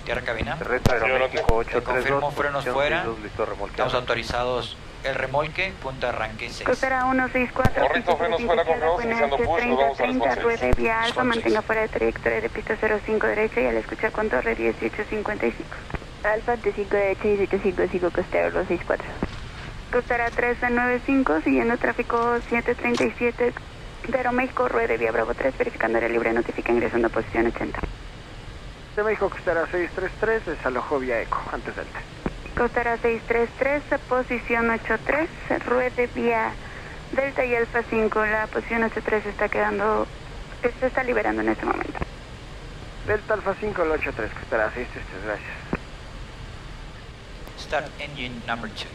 Tierra cabina. Terrestre Aeroméxico 832. Confirmo frenos fuera. 62, listo, remolque. Estamos autorizados el remolque, punto de arranque 6. Costera 164. Correcto, frenos fuera, confirmamos iniciando push, nos vamos a response 6. Ruede vía alfa, mantenga fuera de trayectoria de pista 05 derecha y al escuchar con torre 1855. Alfa 5 derecha 1855, costera 164. Costera 1395, siguiendo tráfico 737 de Aeroméxico, ruede vía Bravo 3, verificando área libre, notifica ingresando a posición 80. De México, costera 633, desalojó vía eco, antes delta. Costera 633, posición 83, ruede vía Delta y Alfa 5, la posición 83 está quedando, se está liberando en este momento. Delta Alfa 5, el 83, costera 633, gracias. Start engine number 2.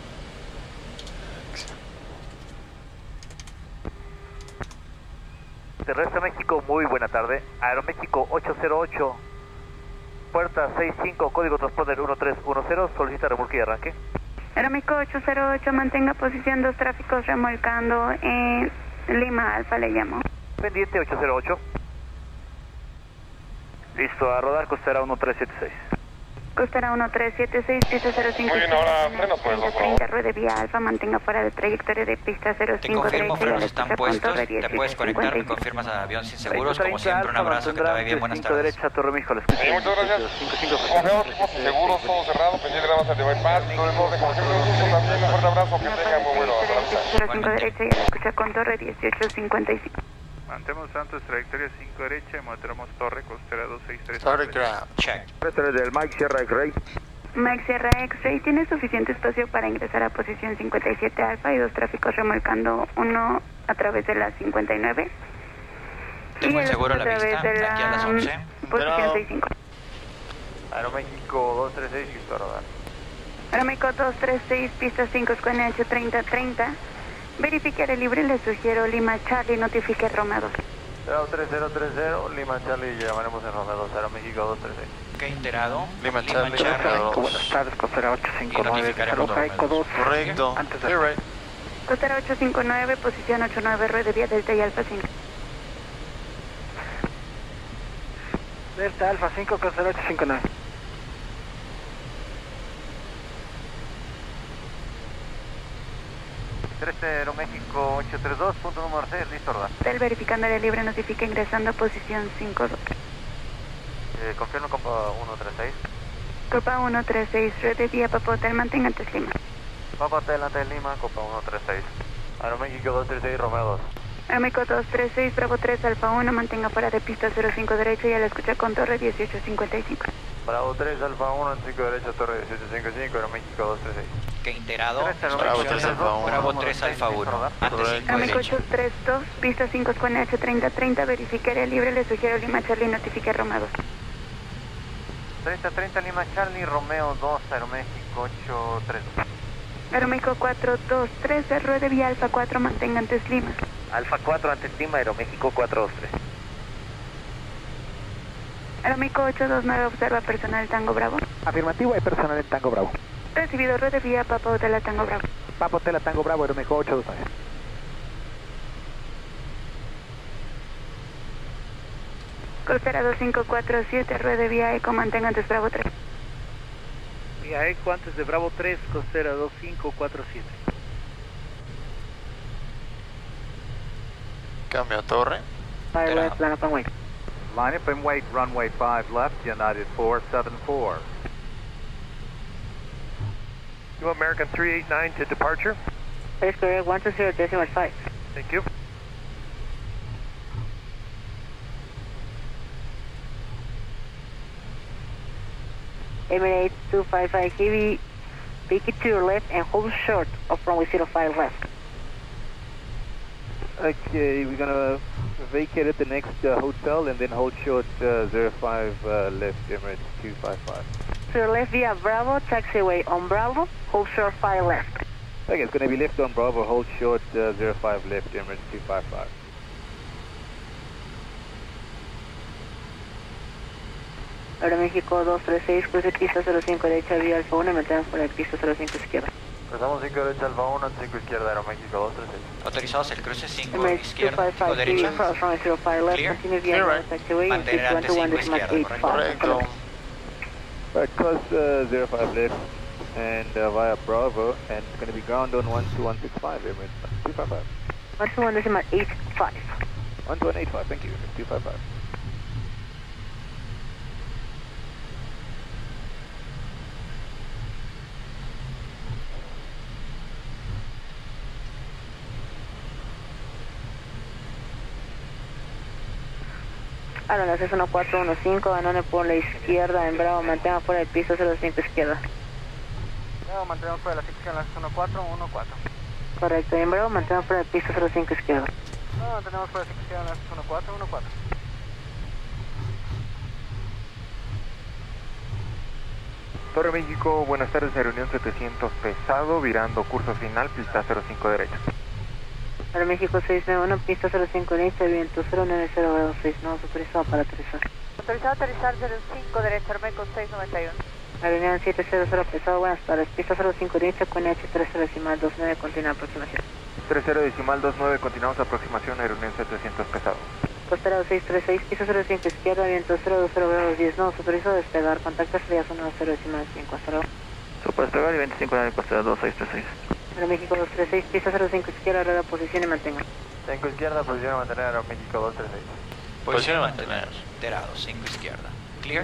Terrestre México, muy buena tarde. Aeroméxico 808, puerta 65, código transponder 1310, solicita remolque y arranque. Aeroméxico 808, mantenga posición 2 tráficos remolcando en Lima Alfa, le llamo. Pendiente 808. Listo, a rodar, costera 1376. Costera 1376, pista 05. Muy bien, ahora frenos por el 2, por favor. 30, ruede vía Alfa, mantenga fuera de trayectoria de pista 05 Te confirmo, derecha y frenos al están escuchar con puestos, torre te puedes conectar, me 1855. confirmas a avión sin seguros, como siempre, un abrazo, que te vaya bien, buenas tardes. Derecha, Torre México, la escucha. Sí, muchas gracias. Confiados, equipos seguros, todo cerrado, pendiente nada más al de bypass, todo en orden, como siempre, un gusto también, un fuerte abrazo, que tengan muy bueno. Pista 05 derecha y al escuchar con torre 1855. Mantemos Santos, trayectoria 5 derecha y mostramos torre, costera 263. Sorry, ground. Check. Terrestre del Mike Sierra X-Ray. Mike Sierra X-Ray, tiene suficiente espacio para ingresar a posición 57 Alfa y 2 tráficos remolcando, uno a través de la 59 Tengo y el seguro a la través vista, de aquí a las 11. posición 65. Aeroméxico 236, listo, a rodar. Aeroméxico 236, pista 5, Square H 3030. Verifique área libre, le sugiero Lima Charlie, notifique Roma 2. 03030, Lima Charlie, llamaremos en Roma 2, Aeroméxico 236. Ok, enterado. Lima Charlie. Buenas tardes, costera 859, desaloja eco 2. Correcto. Antes de... You're right. Costera 859, posición 89, ruede vía Delta y Alfa 5. Delta Alfa 5, costera 859. Terrestre Aeroméxico 832, punto número 6, listo, a rodar. Hotel verificando área libre, notifica ingresando a posición 52. Confirmo Copa 136. Copa 136, ruede vía Papa Hotel, mantenga antes Lima. Papa Hotel ante Lima, Copa 136. Aeroméxico 236, Romeo 2. Aeroméxico 236, Bravo 3, Alfa 1, mantenga fuera de pista 05 derecha y al escuchar con torre 1855. Bravo 3, Alfa 1, 5 derecha, torre 1855, Aeroméxico 236. Ok, enterado. Bravo 3 Alfa 1. Bravo 3 Alfa 1. Antes 5 Aeroméxico derecha. 832, pista 5, Square H 3030, verifique área libre, le sugiero Lima Charlie, notifique Roma 2. 3030 Lima Charlie, Romeo 2, Aeroméxico 832. Aeroméxico 423, ruede vía Alfa 4, mantenga antes Lima. Alfa 4 ante Lima, Aeroméxico 423. Aeroméxico 829, observa personal Tango Bravo. Afirmativo, hay personal en Tango Bravo. Recibido, ruede vía Papa Hotel a Tango Bravo. Papa Hotel a Tango Bravo, Aeroméxico 829. Costera 2547, ruede vía Eco, mantenga antes Bravo 3. Vía Eco antes de Bravo 3, costera 2547. Cambio a torre. Fire left, plan up and wait. Line up and wait, runway 5 left, United 474. You American 389 to departure. Is correct, 120.5. Thank you. Emirates 255 heavy, take it to your left and hold short of runway 05 left. Okay, we're gonna vacate at the next hotel and then hold short 05 left, Emirates 255. To your left via Bravo, taxiway on Bravo, hold short 5 left. Okay, it's gonna be left on Bravo, hold short 05 left, Emirates 255. Aeroméxico 236, cruce pista 05 derecha vía Alfa 1, mantengan por el pista 05 izquierda. Cruzamos 5 derecha, Alfa 1, 5 izquierda, Aeroméxico 236. Autorizados el cruce 5 Emirates izquierda, 5 255 derecha. cross runway 05 left, Clear. continue via Clear, right. taxiway, Mantener antes 5 izquierda, correcto. Correcto. Course 05 left and via Bravo, and it's going to be ground on 12165, Emirates 255. 121.85. 12185, thank you, 255. Aaron, es 1415, Danone por la izquierda, en Bravo, mantenga fuera del piso 05 izquierda. Bravo, mantenemos fuera de la sección, las 1414. Correcto, en Bravo, mantenga fuera del piso 05 izquierda. No, mantenemos fuera de la sección, las 1414. Torre México, buenas tardes, reunión 700 pesado, virando curso final, pista 05 derecha. Para México 691, pista 05 derecha, viento 090 grados 6, no autorizado para aterrizar. Autorizado a aterrizar 05 derecha, Armeco 691. Avenida 700 pesado, buenas tardes, pista 05 derecha, con H30.29, continúa aproximación. 30.29, continuamos aproximación, reunión 700 pesado. Costera 636, piso 05 izquierda, viento 020 grados 10, no autorizado a despegar, contacta salida 10.5, hasta luego. Super despegar y 25 en el costera 2636. Para México 236, pista 05 izquierda, rueda posición y mantenga. 5 izquierda, posición a mantener a México 236. Posición a mantener. Enterado, 5 izquierda. Clear.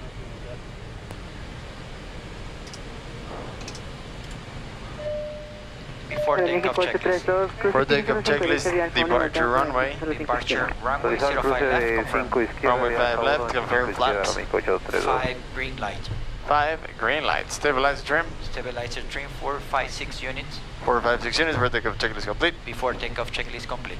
Before Para takeoff México checklist. 832, For takeoff checklist, departure runway. Departure runway 05 left, confirm. Runway 5 left, confirm flaps. 5 green light. 5 green light. Stabilizer trim. Stabilizer trim 456 units. 456 units for takeoff checklist complete. Before takeoff checklist complete.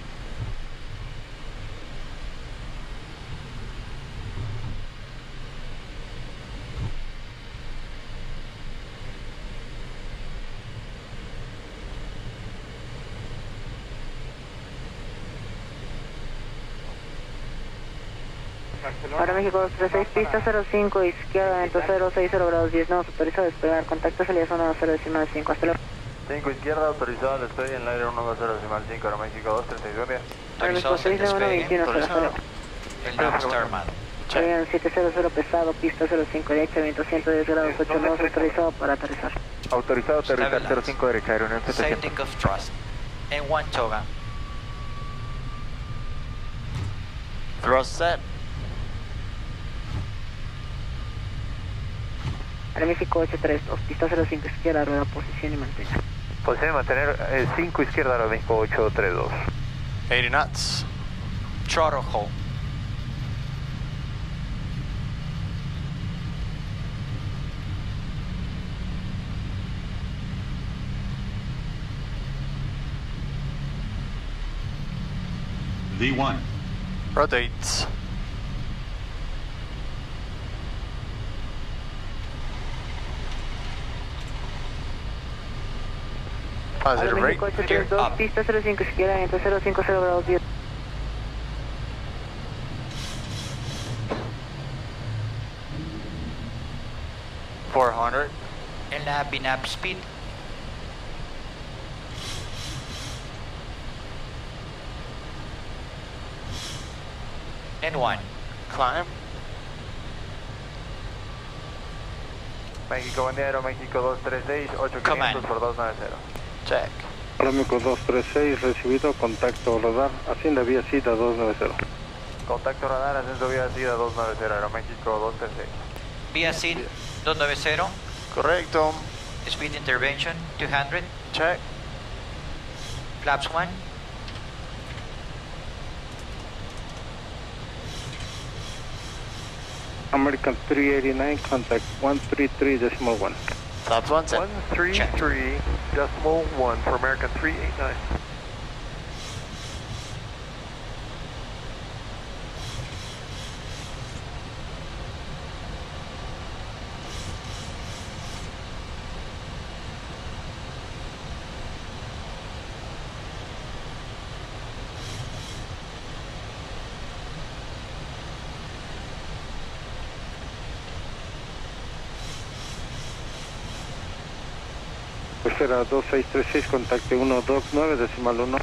Para México 236, pista 05 izquierda, viento 060 grados 10, no autorizado a despegar, contacta salida 10.5, hasta luego. 5 izquierda, autorizado al despegue en el aire 120.5, Aeroméxico 232, bien. Para México Autorizados el 691, despegue. 21, hasta luego. El nav está armado. Avión 700 pesado, pista 05 derecha, viento 110 grados 8, no autorizado para aterrizar. Autorizado a aterrizar Stabilize. 05 derecha, reunión Same 700. takeoff thrust. And 1 toga. Thrust set. Para México 832, pista 05 izquierda, rueda posición y mantenga. Posición y mantener 5 izquierda, Aeroméxico 832. 80 knots. Throttle hold. V1. Rotates. Positive rate. México 832, pista 05 izquierda, viento 050 grados 10. $400. El nav binap speed. And 1. Climb. México, buen día, Aeroméxico 236, 8500 Command. por 290. Check. Aeroméxico 236, recibido, contacto radar, Hacienda vía SIDA 290. Contacto radar, ascenso vía SIDA 290, Aeroméxico 236. Via SID 290. Correcto. Speed intervention 200. Check. Flaps 1. American 389, contact 133.1. Flaps 1 set. 133.1 for American 389. Tercera 2636, contacte 129.1.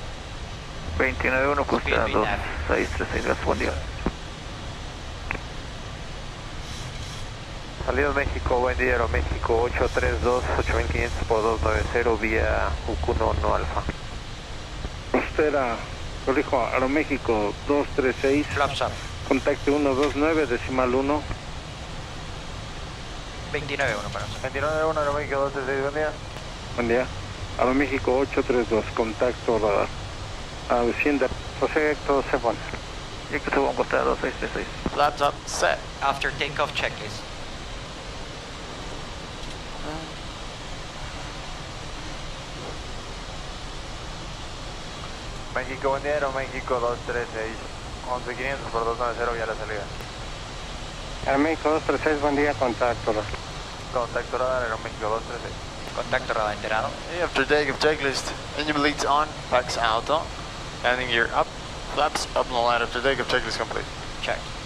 291, costera Speed binap. 2636, gracias, buen día. Salido México, buen día, Aeroméxico 832, 8500 por 290 vía UQ1 no alfa. Costera, corrijo, Aeroméxico 236. Flaps up. Contacto 129, decimal 1. 29-1 para nosotros. 29-1, Aeroméxico 236, buen día. Buen día. Aeroméxico 832, contacto radar. Hacienda, José Héctor Sebon. Héctor Sebon, Costera 2636. Flaps up, set. After takeoff checklist. México, buen día, Aeroméxico 236, 11500 por 290 vía la salida. Aeroméxico 236, buen día, contacto radar. Contacto radar, Aeroméxico 236. Contacto radar enterado. After takeoff checklist, engine leads on, packs auto. Landing gear up, flaps up on the line after takeoff checklist complete. Check.